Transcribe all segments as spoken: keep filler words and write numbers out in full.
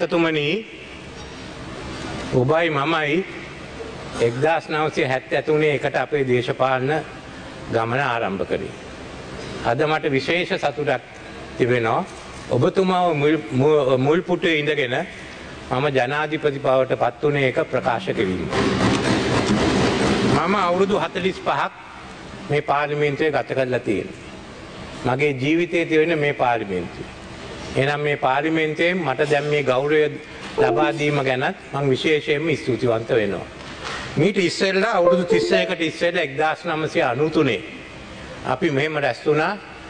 ඇමතිතුමනි ඔබයි මමයි එක්දාස් නවසිය හැත්තෑ තුනේ එකට අපේ දේශපාලන ගමන ආරම්භ කරේ. අද මට විශේෂ සතුටක් තිබෙනවා. ඔබතුමාව මුල් පුටුවේ ඉඳගෙන මම ජනාධිපති බවට පත් වුණේ එක ප්‍රකාශ කිරීම. මම අවුරුදු හතළිස් පහක් මේ පාර්ලිමේන්තුවේ ගත කරලා තියෙනවා. මගේ ජීවිතයේ තියෙන මේ පාර්ලිමේන්තුවේ. එහෙනම් මේ පාර්ලිමේන්තුවේ මට දැන් මේ ගෞරවය ලබා දීම ගැනත් මම විශේෂයෙන්ම ස්තුතිවන්ත වෙනවා. මීට ඉස්සෙල්ලා අවුරුදු තිස් එකකට ඉස්සෙල්ලා එක්දාස් නවසිය අනූ තුනේ අපි මෙහෙම රැස් වුණා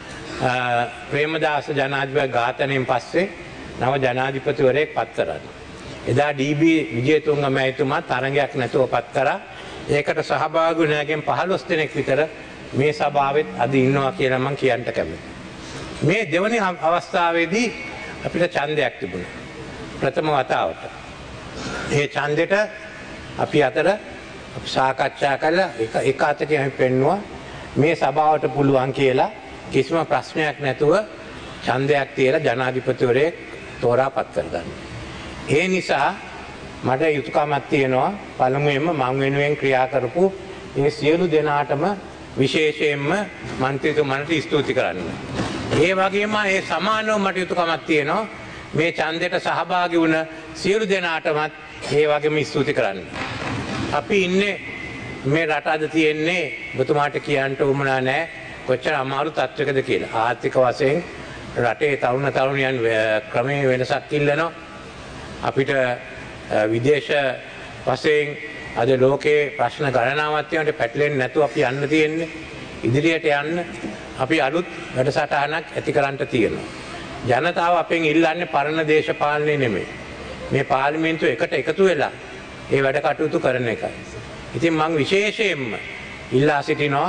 ප්‍රේමදාස ජනාධිපති ඝාතනයෙන් පස්සේ නව ජනාධිපතිවරයෙක් පත් කරන්න. එදා ඩී.බී. විජේතුංග මැතිතුමා තරඟයක් නැතුව පත් කරා. ඒකට සහභාගී වුණාගෙන් පහළොස් දෙනෙක් විතර මේ සභාවෙත් අද ඉන්නවා කියලා මම කියන්න කැමතියි. මේ දෙවැනි අවස්ථාවේදී අපිට ඡන්දයක් තිබුණා. ප්‍රථම වතාවට. ඒ ඡන්දෙට අපි අතර අපි සාකච්ඡා කළා එක එක අතකින් අපි පෙන්නුවා මේ සභාවට පුළුවන් කියලා කිසිම ප්‍රශ්නයක් නැතුව ඡන්දයක් තියලා ජනාධිපතිවරයෙක් තෝරාපත් කරගන්න. ඒ නිසා මට යුතුයකමක් තියෙනවා පළමුවෙන්ම මම වෙනුවෙන් ක්‍රියා කරපු මේ සියලු දෙනාටම විශේෂයෙන්ම මන්ත්‍රීතුමන්ට ස්තුති කරන්න. ඒ වගේම ඒ සමානව මට යුතුයකමක් තියෙනවා මේ ඡන්දයට සහභාගී වුණ සියලු දෙනාටමත් ඒ වගේම ස්තුති කරන්න. අපි ඉන්නේ මේ රට අද තියෙන්නේ ඔබතුමාට කියන්න උවමනා නැහැ කොච්චර අමාරු තත්වයකද කියලා. ආර්ථික වශයෙන් රටේ තරුණ තරුණියන් ක්‍රමයේ වෙනසක් ඉල්ලනවා. අපිට විදේශ වශයෙන් අද ලෝකේ ප්‍රශ්න ගණනාවක් තියෙනට පැටලෙන්නේ නැතුව අපි යන්න තියෙන්නේ. ඉදිරියට යන්න අපි අලුත් වැඩසටහනක් ඇති කරන්න තියෙනවා. ජනතාව අපෙන් ඉල්ලන්නේ පරණ දේශපාලනේ නෙමෙයි. මේ පාර්ලිමේන්තුව එකට එකතු වෙලා ඒ වැඩ කටයුතු කරන එකයි. ඉතින් මම විශේෂයෙන්ම ඉල්ලා සිටිනවා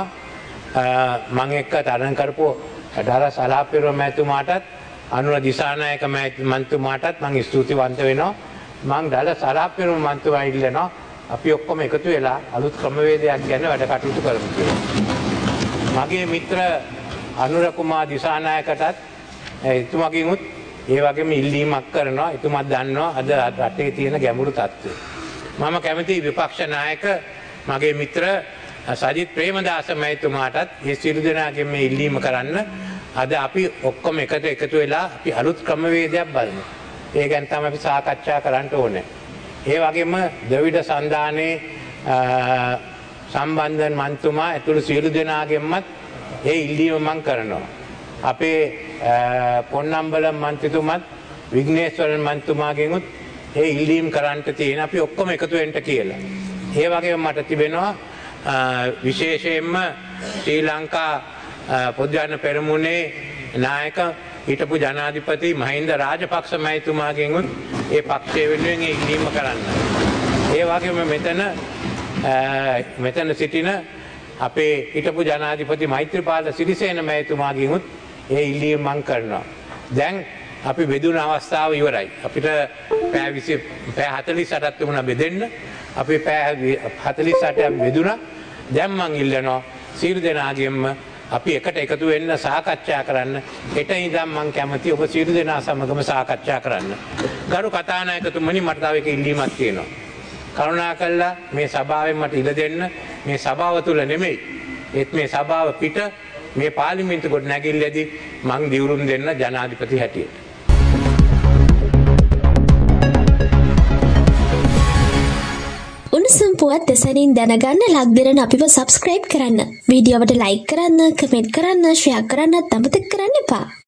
මම එක්ක තරඟ කරපු ඩාලා සලාපිරෝ මැතිතුමාටත් අනුර දිසානායක මැතිතුමාටත් මම ස්තුතිවන්ත වෙනවා. මම ඩාලා සලාපිරෝ මැතිතුමා ඉල්ලනවා අපි ඔක්කොම එකතු වෙලා අලුත් ක්‍රමවේදයක් ගැන වැඩ කටයුතු කරමු කියලා. මගේ මිත්‍ර අනුර කුමාර දිසානායකටත් එතුමාගෙන් උත් ඒ වගේම ඉල්ලීමක් කරනවා. එතුමා දන්නවා අද රටේ තියෙන ගැඹුරු තත්ත්වය. මම කැමතියි විපක්ෂ නායක මගේ මිත්‍ර සජිත් ප්‍රේමදාස මැතිතුමාටත් මේ සියලු දෙනාගෙන් මේ ඉල්ලීම කරන්න. අද අපි ඔක්කොම එකට එකතු වෙලා අපි අලුත් ක්‍රමවේදයක් බලමු. ඒ ගැන තමයි අපි සාකච්ඡා කරන්න ඕනේ. ඒ වගේම ද්‍රවිඩ සන්ධානයේ සම්බන්ධන් මන්තුමා ඇතුළු සියලු දෙනාගෙන්මත් ඒ ඉල්ලීම මම කරනවා. අපේ පොන්නම්බලම් මන්ත්‍රීතුමත් විග්නේශ්වරන් මන්තුමාගෙනුත් ඒ ඉල්ලීම් කරන්නට තියෙන අපි ඔක්කොම එකතු වෙන්න කියලා. ඒ වගේම මට තිබෙනවා විශේෂයෙන්ම ශ්‍රී ලංකා පොදු ජන පෙරමුණේ නායක හිටපු ජනාධිපති මහින්ද රාජපක්ෂ මැතිතුමාගෙනුත් ඒ පක්ෂය වෙනුවෙන් ඒ ඉල්ලීම කරන්න. ඒ වගේම මෙතන මෙතන සිටින අපේ හිටපු ජනාධිපති මෛත්‍රීපාල සිරිසේන මැතිතුමාගෙනුත් ඒ ඉල්ලීම මම කරනවා. දැන් අපි බෙදුන අවස්ථාව ඉවරයි. අපිට පෑ විසි පෑ හතළිස් අටක් තිබුණා බෙදෙන්න. අපි පෑ හතළිස් අටක් බෙදුණා. දැන් මම ඉල්ලනවා සියලු දෙනාගෙන්ම අපි එකට එකතු වෙන්න සාකච්ඡා කරන්න. හෙට ඉඳන් මම කැමතියි ඔබ සියලු දෙනා සමගම සාකච්ඡා කරන්න. ගරු කතානායකතුමනි මට තව එක ඉල්ලීමක් තියෙනවා. කරුණාකරලා මේ සභාවෙන් මට ඉඩ දෙන්න. මේ සභාව තුල නෙමෙයි. ඒත් මේ සභාව පිට මේ පාර්ලිමේන්තු කොට නැගිල්ලේදී මං දිවුරුම් දෙන්න ජනාධිපති හැටියට. උණුසුම් පුවත් දෙසනින් දැනගන්න ලක්දිරන අපිව සබ්ස්ක්‍රයිබ් කරන්න. වීඩියෝවට ලයික් කරන්න, කමෙන්ට් කරන්න, ෂෙයා කරන්නත් අමතක කරන්න එපා.